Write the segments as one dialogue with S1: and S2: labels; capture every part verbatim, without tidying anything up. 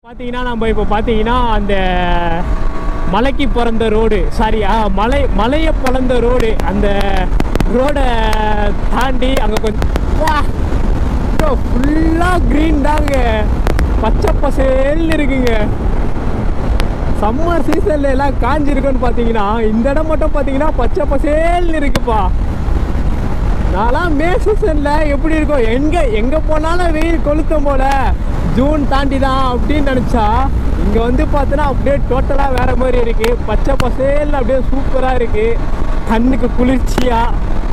S1: பார்த்தீங்கன்னா நம்ம இப்போ பார்த்தீங்கன்னா அந்த மலைக்கு பிறந்த ரோடு சாரி மலை மலையை பிறந்த ரோடு அந்த ரோடை தாண்டி அங்கே கொஞ்சம் ஃபுல்லாக க்ரீன் தாங்க, பச்சை பசேல்னு இருக்குங்க. சம்மர் சீசன்ல எல்லாம் காஞ்சிருக்குன்னு பார்த்தீங்கன்னா இந்த இடம் மட்டும் பார்த்தீங்கன்னா பச்சை பசேல்னு இருக்குப்பா. நான்லாம் மே சீசனில் எப்படி இருக்கும், எங்கே எங்கே போனாலும் வெயில் கொளுத்தும் போல ஜூன் தாண்டி தான் அப்படின்னு நினச்சா இங்கே வந்து பார்த்தோன்னா அப்படியே டோட்டலாக வேறு மாதிரி இருக்குது. பச்சை பசேல்னு அப்படியே சூப்பராக இருக்குது, கண்ணுக்கு குளிர்ச்சியாக.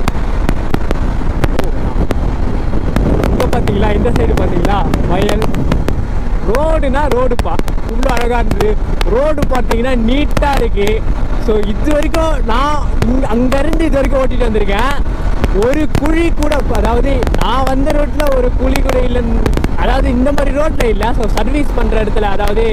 S1: இங்கே பார்த்தீங்களா, இந்த சைடு பார்த்தீங்களா வயல். ரோடுனா ரோடுப்பா, இவ்வளோ அழகாக இருந்தது. ரோடு பார்த்தீங்கன்னா நீட்டாக இருக்குது. ஸோ இது வரைக்கும் நான் இங்கே அங்கேருந்து இது வரைக்கும் ஓட்டிகிட்டு வந்திருக்கேன். ஒரு குழி கூட, அதாவது நான் வந்த ரோட்டில் ஒரு குழி கூட இல்லைன்னு, அதாவது இந்த மாதிரி ரோட்டில் இல்லை. ஸோ சர்வீஸ் பண்ணுற இடத்துல, அதாவது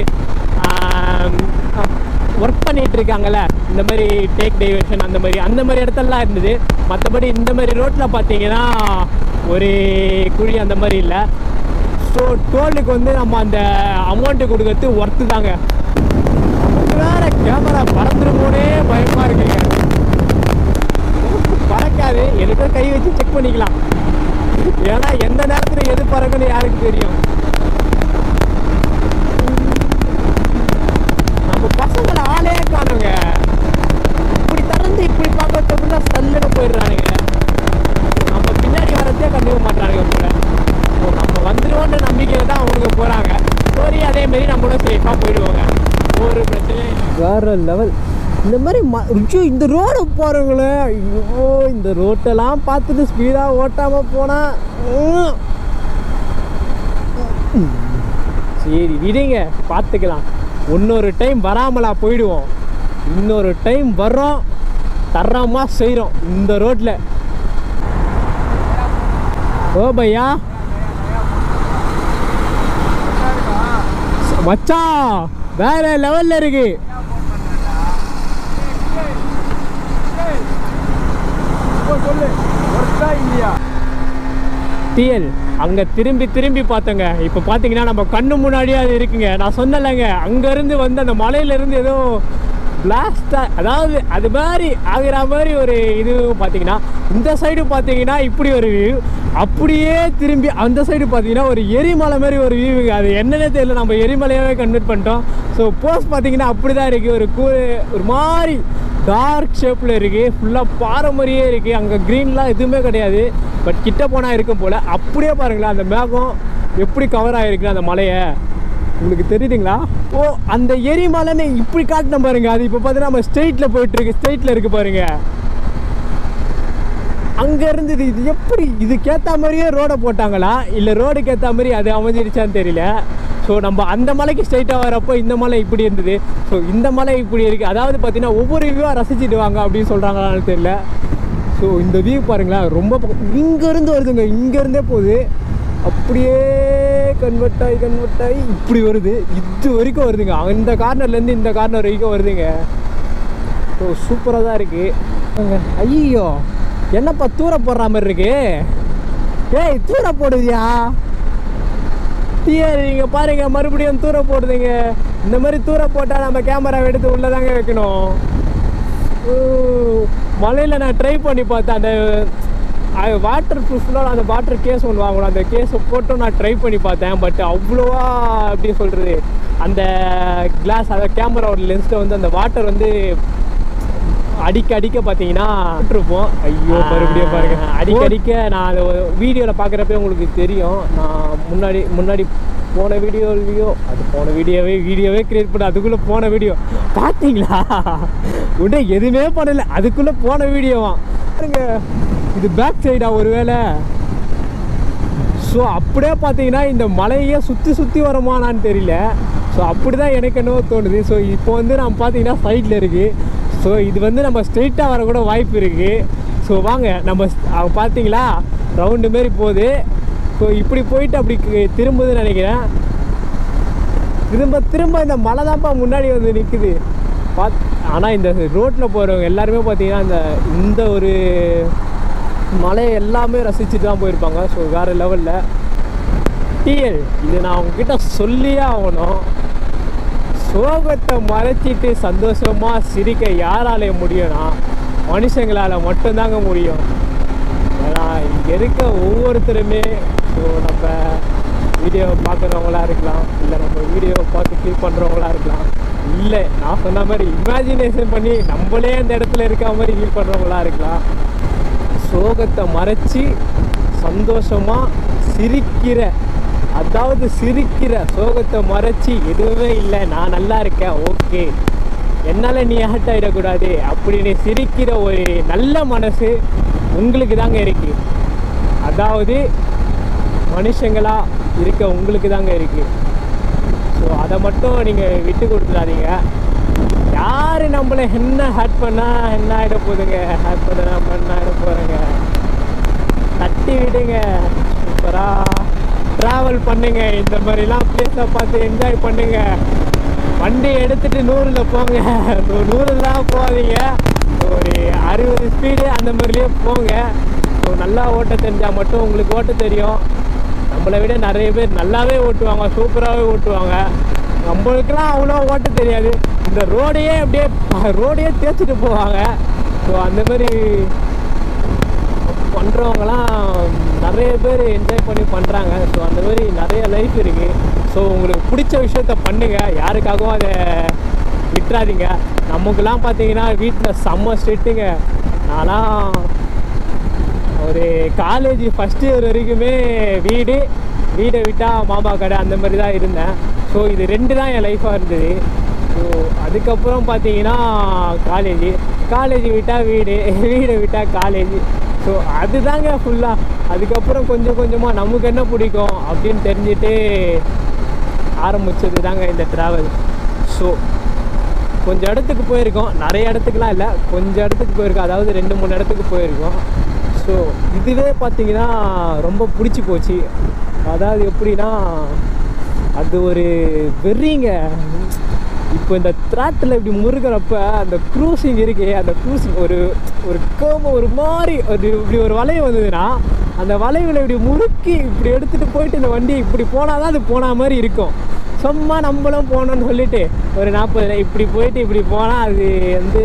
S1: ஒர்க் பண்ணிகிட்டு இருக்காங்கல்ல, இந்த மாதிரி டேக் டைவர்ஷன் அந்த மாதிரி அந்த மாதிரி இடத்துலலாம் இருந்தது. மற்றபடி இந்த மாதிரி ரோட்டில் பார்த்தீங்கன்னா ஒரு குழி அந்த மாதிரி இல்லை. ஸோ டோலுக்கு வந்து நம்ம அந்த அமௌண்ட்டு கொடுக்கறது ஒர்த்து தாங்க. நமக்கு வேறு கேமரா பறந்துருமோனே பயமாக இருக்குங்க. பறக்காது, எதுக்கோ கை வச்சு செக் பண்ணிக்கலாம். ஏன்னா எந்த நேரத்தில் எது பறக்குன்னு யாருக்கு தெரியும். நம்ம பசங்களை ஆளே காணுங்க, இப்படி திறந்து இப்படி பார்க்கறதுக்குள்ள சல்லுன்னு போயிடுறானுங்க. நம்ம பின்னாடி வரதே கண்டுக்க மாட்டானுங்க போல. நம்ம வந்துடுவோன்ற நம்பிக்கையில தான் அவங்க போகிறாங்க. ஸ்டோரி அதேமாரி நம்மளும் சேஃபாக போயிடுவாங்க, ஒரு பிரச்சனையும் வேறு லெவல். இந்த மாதிரி ம ஐயோ இந்த ரோடு போகிறவங்களே, ஐயோ இந்த ரோட்டெல்லாம் பார்த்துட்டு ஸ்பீடாக ஓட்டாமல் போனால் சரி விடுங்க, பார்த்துக்கலாம். இன்னொரு டைம் வராமலா போயிடுவோம், இன்னொரு டைம் வர்றோம், தரமாக செய்கிறோம் இந்த ரோட்டில். ஓ பையா மச்சான் வேற லெவல்ல இருக்கு. டிஎல் அங்கே திரும்பி திரும்பி பார்த்தோங்க. இப்போ பார்த்தீங்கன்னா நம்ம கண்ணு முன்னாடியே அது இருக்குங்க. நான் சொன்னலைங்க, அங்கேருந்து வந்து அந்த மலையிலேருந்து ஏதோ பிளாஸ்டாக, அதாவது அது மாதிரி ஆகிற மாதிரி ஒரு இது. பார்த்தீங்கன்னா இந்த சைடு பார்த்தீங்கன்னா இப்படி ஒரு வியூ, அப்படியே திரும்பி அந்த சைடு பார்த்தீங்கன்னா ஒரு எரிமலை மாதிரி ஒரு வியூவுங்க. அது என்னன்னே தெரியல, நம்ம எரிமலையாகவே கன்வெர்ட் பண்ணிட்டோம். ஸோ போஸ்ட் பார்த்தீங்கன்னா அப்படி தான் இருக்குது. ஒரு கூ ஒரு மாதிரி டார்க் ஷேப்பில் இருக்குது, ஃபுல்லாக பாறை மாதிரியே இருக்குது. அங்கே க்ரீன்லாம் எதுவுமே கிடையாது, பட் கிட்ட போனால் இருக்கும் போல். அப்படியே பாருங்களேன் அந்த மேகம் எப்படி கவர் ஆகிருக்கு அந்த மலையை, உங்களுக்கு தெரியுதுங்களா? ஓ அந்த எரிமலைன்னு இப்படி காட்டின பாருங்க. அது இப்போ பார்த்தீங்கன்னா நம்ம ஸ்ட்ரெயிட்டில் போயிட்டுருக்கு, ஸ்ட்ரெயிட்டில் இருக்குது பாருங்க. அங்கே இருந்தது இது எப்படி, இதுக்கேற்ற மாதிரியே ரோடை போட்டாங்களா இல்லை ரோடுக்கு ஏற்ற மாதிரி அது அமைஞ்சிருச்சான்னு தெரியல. ஸோ நம்ம அந்த மலைக்கு ஸ்ட்ரைட்டாக வரப்போ இந்த மலை இப்படி இருந்தது, ஸோ இந்த மலை இப்படி இருக்குது. அதாவது பார்த்தீங்கன்னா ஒவ்வொரு வியூவாக ரசிச்சுடுவாங்க அப்படின்னு சொல்கிறாங்களான்னு தெரியல. ஸோ இந்த வியூ பாருங்களேன், ரொம்ப இங்கேருந்து வருதுங்க, இங்கேருந்தே போகுது, அப்படியே கன்வெர்ட் ஆகி கன்வெர்ட் ஆகி இப்படி வருது, இது வரைக்கும் வருதுங்க. அந்த கார்னர்லேருந்து இந்த கார்னர் வரைக்கும் வருதுங்க. ஸோ சூப்பராக தான் இருக்குது. ஐயோ என்னப்பா தூர போடுற மாதிரி இருக்கு, ஏய் தூர போடுதியா டியர், நீங்கள் பாருங்க மறுபடியும் தூர போடுதுங்க. இந்த மாதிரி தூர போட்டால் நம்ம கேமராவை எடுத்து உள்ளே தாங்க வைக்கணும். மலையில் நான் ட்ரை பண்ணி பார்த்தேன், அந்த வாட்டர் ப்ரூஃப்லாம் அந்த வாட்டர் கேஸ் ஒன்று வாங்கணும், அந்த கேஸை போட்டும் நான் ட்ரை பண்ணி பார்த்தேன். பட் அவ்வளோவா எப்படி சொல்கிறது, அந்த கிளாஸ் அந்த கேமராவோட லென்ஸில் வந்து அந்த வாட்டர் வந்து அடிக்க அடிக்க பார்த்தீங்கன்னா விட்டுருப்போம். ஐயோ மறுபடியும் பாருங்க, அடிக்க அடிக்க நான் அதை வீடியோவில் பார்க்குறப்ப உங்களுக்கு தெரியும். நான் முன்னாடி முன்னாடி போன வீடியோலையோ, அது போன வீடியோவே வீடியோவே கிரியேட் பண்ண அதுக்குள்ளே போன வீடியோ பார்த்தீங்களா, உடனே எதுவுமே பண்ணலை, அதுக்குள்ளே போன வீடியோவா பாருங்க. இது பேக் சைடா ஒரு வேளை. ஸோ அப்படியே பார்த்தீங்கன்னா இந்த மலையே சுற்றி சுற்றி வருமானான்னு தெரியல. ஸோ அப்படி தான் எனக்கு என்னவோ தோணுது. ஸோ இப்போ வந்து நம்ம பார்த்தீங்கன்னா சைடில் இருக்குது. ஸோ இது வந்து நம்ம ஸ்ட்ரெயிட்டாக வரக்கூட வாய்ப்பு இருக்குது. ஸோ வாங்க நம்ம பார்த்தீங்களா ரவுண்டு மாரி போகுது. ஸோ இப்படி போயிட்டு அப்படி திரும்புதுன்னு நினைக்கிறேன். திரும்ப திரும்ப இந்த மலை தான்ப்பா முன்னாடி வந்து நிற்குது பாத். ஆனால் இந்த ரோட்டில் போகிறவங்க எல்லாருமே பார்த்தீங்கன்னா இந்த இந்த ஒரு மலையை எல்லாமே ரசிச்சுட்டு தான் போயிருப்பாங்க. ஸோ வேறு லெவலில் டிஎல் இது நான் உங்ககிட்ட சொல்லியே ஆகணும். சோகத்தை மறைச்சிட்டு சந்தோஷமாக சிரிக்க யாரால முடியும்னா மனுஷங்களால் மட்டும்தாங்க முடியும். ஏன்னா இங்கே இருக்க ஒவ்வொருத்தருமே ஸோ நம்ம வீடியோ பார்க்குறவங்களா இருக்கலாம், இல்லை நம்ம வீடியோவை பார்த்து ஃபீல் பண்ணுறவங்களா இருக்கலாம், இல்லை நான் சொன்ன மாதிரி இமேஜினேஷன் பண்ணி நம்மளே அந்த இடத்துல இருக்க மாதிரி ஃபீல் பண்ணுறவங்களா இருக்கலாம். சோகத்தை மறைச்சி சந்தோஷமாக சிரிக்கிற, அதாவது சிரிக்கிற, சோகத்தை மறைச்சி எதுவுமே இல்லை நான் நல்லா இருக்கேன் ஓகே என்னால் நீ ஹர்ட் ஆகிடக்கூடாது அப்படின்னு சிரிக்கிற ஒரு நல்ல மனசு உங்களுக்கு தாங்க இருக்கு. அதாவது மனுஷங்களாக இருக்க உங்களுக்கு தாங்க இருக்கு. ஸோ அதை மட்டும் நீங்கள் விட்டு கொடுத்துடாதீங்க. யார் நம்மளை என்ன ஹர்ட் பண்ணால் என்ன ஆகிட போகுதுங்க, ஹர்ட் பண்ண நம்ம என்ன ஆகிட போகிறேங்க, தட்டி விடுங்க. சூப்பராக ட்ராவல் பண்ணுங்க, இந்த மாதிரிலாம் பிளேஸை பார்த்து என்ஜாய் பண்ணுங்க. வண்டி எடுத்துகிட்டு நூறில் போங்க, நூறுலாம் போகாதீங்க, ஒரு அறுபது ஸ்பீடு அந்த மாதிரிலே போங்க. ஸோ நல்லா ஓட்ட தெரிஞ்சால் மட்டும் உங்களுக்கு ஓட்ட தெரியும். நம்மளை விட நிறைய பேர் நல்லாவே ஓட்டுவாங்க, சூப்பராகவே ஓட்டுவாங்க. நம்மளுக்கெல்லாம் அவ்வளோ ஓட்ட தெரியாது, இந்த ரோடையே அப்படியே ரோடையே தேய்ச்சிட்டு போவாங்க. ஸோ அந்த மாதிரி பண்ணுறவங்களாம் நிறைய பேர் என்ஜாய் பண்ணி பண்ணுறாங்க. ஸோ அந்த மாதிரி நிறைய லைஃப் இருக்குது. ஸோ உங்களுக்கு பிடிச்ச விஷயத்த பண்ணுங்கள், யாருக்காகவும் அதை விட்டுறாதீங்க. நமக்குலாம் பார்த்தீங்கன்னா வீட்டில் செம்ம ஸ்ட்ரிக்ட்டுங்க. நான்லாம் ஒரு காலேஜ் ஃபஸ்ட் இயர் வரைக்குமே வீடு வீடை விட்டால் மாமா கடை அந்த மாதிரி தான் இருந்தேன். ஸோ இது ரெண்டு தான் என் லைஃப்பாக இருந்தது. ஸோ அதுக்கப்புறம் பார்த்தீங்கன்னா காலேஜ் காலேஜ் விட்டால் வீடு, வீடை விட்டால் காலேஜ். ஸோ அதுதாங்க ஃபுல்லாக. அதுக்கப்புறம் கொஞ்சம் கொஞ்சமாக நமக்கு என்ன பிடிக்கும் அப்படின்னு தெரிஞ்சுட்டு ஆரம்பித்தது தாங்க இந்த ட்ராவல். ஸோ கொஞ்சம் இடத்துக்கு போயிருக்கோம், நிறைய இடத்துக்குலாம் இல்லை, கொஞ்சம் இடத்துக்கு போயிருக்கோம், அதாவது ரெண்டு மூணு இடத்துக்கு போயிருக்கோம். ஸோ இதுவே பார்த்திங்கன்னா ரொம்ப பிடிச்சி போச்சு. அதாவது எப்படின்னா அது ஒரு வெறிங்க. இப்போ இந்த த்ராட்டில் இப்படி முருகிறப்ப அந்த க்ரூசிங் இருக்கே, அந்த க்ரூசிங் ஒரு ஒரு கோபம் ஒரு மாதிரி ஒரு இப்படி ஒரு வளைவு வந்ததுன்னா அந்த வளைவில் இப்படி முறுக்கி இப்படி எடுத்துகிட்டு போயிட்டு இந்த வண்டி இப்படி போனால் தான் அது போன மாதிரி இருக்கும். சும்மா நம்மளும் போனோன்னு சொல்லிட்டு ஒரு நாற்பது இப்படி போயிட்டு இப்படி போனால் அது வந்து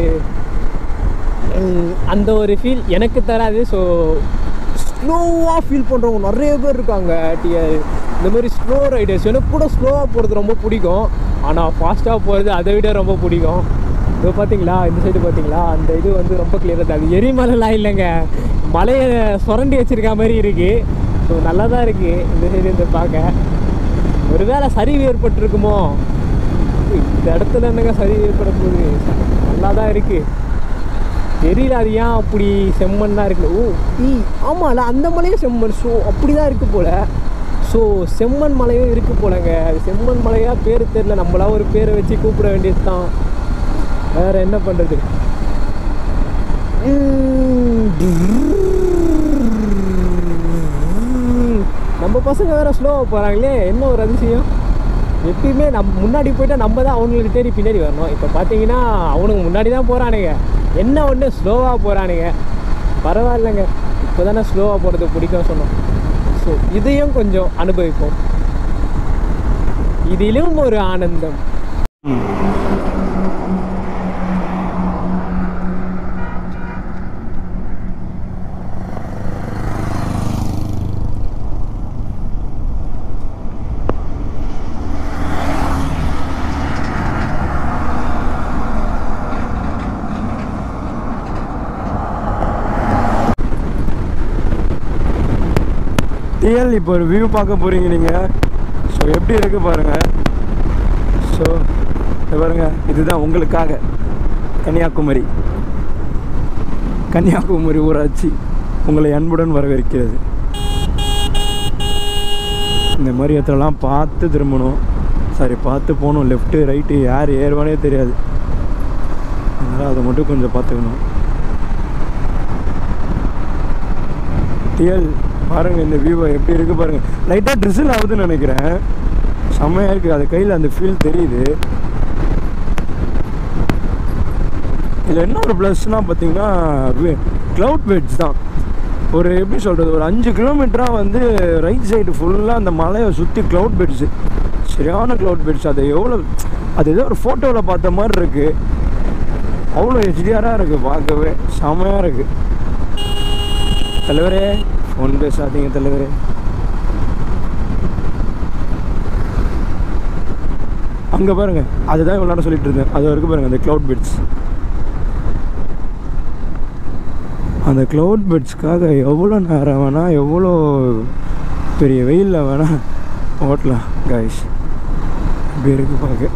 S1: அந்த ஒரு ஃபீல் எனக்கு தராது. ஸோ ஸ்லோவாக ஃபீல் பண்ணுறவங்க நிறைய பேர் இருக்காங்க டிஆர். இந்த மாதிரி ஸ்லோ ரைடர்ஸ் எனக்கு கூட ஸ்லோவாக போகிறது ரொம்ப பிடிக்கும், ஆனால் ஃபாஸ்ட்டாக போகிறது அதை விட ரொம்ப பிடிக்கும். இப்போ பார்த்தீங்களா இந்த சைடு பார்த்தீங்களா அந்த இது வந்து ரொம்ப கிளியராக இருக்குது. அது எரிமலைலாம் இல்லைங்க, மலையை சுரண்டி வச்சுருக்க மாதிரி இருக்குது. ஸோ நல்லா தான் இருக்குது இந்த சைடு இந்த பார்க்க. ஒரு வேளை சரிவு ஏற்பட்டுருக்குமோ, இந்த இடத்துல என்னங்க சரிவு ஏற்பட போகுது, நல்லா தான் இருக்குது தெரியல. அது ஏன் அப்படி செம்மண்ணாக இருக்குது. ஓ ஈ ஆமாம்ல அந்த மலையும் செம்மண். ஸோ அப்படி தான் இருக்குது போல். ஸோ செம்மண் மலையும் இருக்குது போலங்க. அது செம்மண் மலையாக பேர் தெரியல, நம்மளா ஒரு பேரை வச்சு கூப்பிட வேண்டியது தான், வேறு என்ன பண்ணுறது. நம்ம பசங்க வேறு ஸ்லோவாக போகிறாங்களே, என்ன ஒரு அதிசயம். எப்பயுமே நம்ம முன்னாடி போய்ட்டால் நம்ம தான் அவங்களுக்கு தேடி பின்னாடி வரணும். இப்போ பார்த்தீங்கன்னா அவனுக்கு முன்னாடி தான் போகிறானுங்க, என்ன ஒன்று ஸ்லோவாக போகிறானுங்க. பரவாயில்லைங்க, இப்போ தானே ஸ்லோவாக போகிறது பிடிக்கும் சொன்னோம். ஸோ இதையும் கொஞ்சம் அனுபவிப்போம், இதிலும் ஒரு ஆனந்தம்.
S2: டிஎல் இப்போ ஒரு வியூ பார்க்க போகிறீங்க நீங்கள். ஸோ எப்படி இருக்குது பாருங்கள். ஸோ இது பாருங்கள், இதுதான் உங்களுக்காக கன்னியாகுமரி கன்னியாகுமரி ஊராட்சி உங்களை அன்புடன் வரவேற்கிறது. இந்த மாதிரி இடத்துலலாம் பார்த்து திரும்பணும், சாரி பார்த்து போகணும். லெஃப்ட்டு ரைட்டு யார் ஏறுவானே தெரியாது, அதனால் அதை மட்டும் கொஞ்சம் பார்த்துக்கணும். டிஎல் பாருங்கள் இந்த வியூவை எப்படி இருக்குது பாருங்கள். லைட்டாக ட்ரிசில் ஆகுதுன்னு நினைக்கிறேன், செம்மையாக இருக்குது. அது கையில் அந்த ஃபீல் தெரியுது. இதில் என்ன ஒரு ப்ளஸ்னால் பார்த்தீங்கன்னா க்ளவுட் பெட்ஸ் தான். ஒரு எப்படி சொல்கிறது, ஒரு அஞ்சு கிலோமீட்டராக வந்து ரைட் சைடு ஃபுல்லாக அந்த மலையை சுற்றி க்ளவுட் பெட்ஸு. சரியான க்ளவுட் பெட்ஸ். அது எவ்வளோ, அது ஏதோ ஒரு ஃபோட்டோவில் பார்த்த மாதிரி இருக்குது. அவ்வளோ ஹெச்டிஆராக இருக்குது, பார்க்கவே செமையாக இருக்குது. தலைவரே ஃபோன் பேசாதீங்க தலைவரே. அங்கே பாருங்கள், அதுதான் இவ்வளோ நேரம் சொல்லிட்டு இருந்தேன். அது வரைக்கும் பாருங்கள் அந்த க்ளவுட் பெட்ஸ். அந்த க்ளவுட் பெட்ஸ்க்காக எவ்வளோ நேரம் வேணால், எவ்வளோ பெரிய வெயிலில் வேணால் ஓட்டலாம் கைஸ். இப்படி இருக்குது பார்க்க.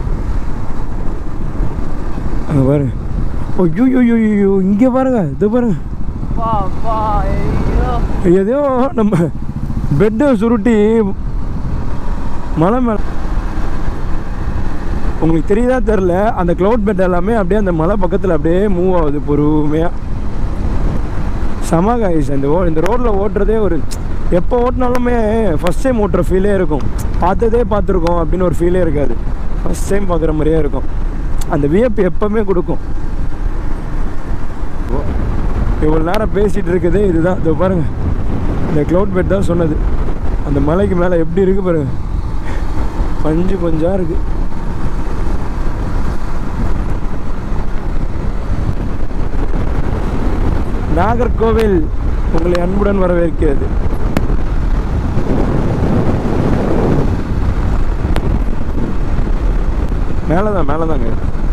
S2: அங்கே பாருங்க, ஓ யூ யூ யூ யூ இங்கே பாருங்க, இது பாருங்க, எதையோ நம்ம பெட்டை சுருட்டி மலை மேலே. உங்களுக்கு தெரியுதா தெரில, அந்த க்ளவுட் பெட் எல்லாமே அப்படியே அந்த மலை பக்கத்தில் அப்படியே மூவ் ஆகுது பொறுமையாக. செம கைஸ். இந்த ஓ இந்த ரோட்டில் ஓட்டுறதே ஒரு, எப்போ ஓட்டினாலுமே ஃபஸ்ட் டைம் ஓட்டுற ஃபீலே இருக்கும். பார்த்ததே பார்த்துருக்கோம் அப்படின்னு ஒரு ஃபீலே இருக்காது. ஃபஸ்ட் டைம் பார்க்குற மாதிரியே இருக்கும். அந்த வியப்பு எப்போவுமே கொடுக்கும். இவ்வளோ நேரம் பேசிகிட்டு இருக்குது இதுதான். இதோ பாருங்கள், இந்த க்ளவுட் பெட் தான் சொன்னது. அந்த மலைக்கு மேலே எப்படி இருக்குது பாருங்கள், பஞ்சு பஞ்சாக இருக்குது. நாகர்கோவில் உங்களை அன்புடன் வரவேற்கிறது. மேலே தான் மேலே தாங்க.